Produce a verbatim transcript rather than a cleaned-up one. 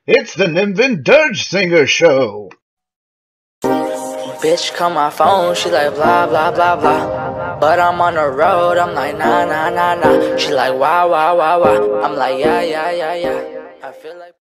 It's the Nimvin Dirge Singer Show. Bitch call my phone, she like blah blah blah blah. But I'm on the road, I'm like nah nah nah nah. She like wow wow wow wow. I'm like yeah yeah yeah yeah. I feel like